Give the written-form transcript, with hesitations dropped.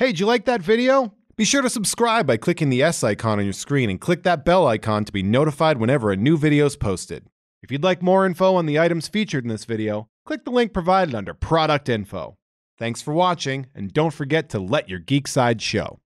Hey, did you like that video? Be sure to subscribe by clicking the S icon on your screen and click that bell icon to be notified whenever a new video is posted. If you'd like more info on the items featured in this video, click the link provided under Product Info. Thanks for watching, and don't forget to let your geek side show.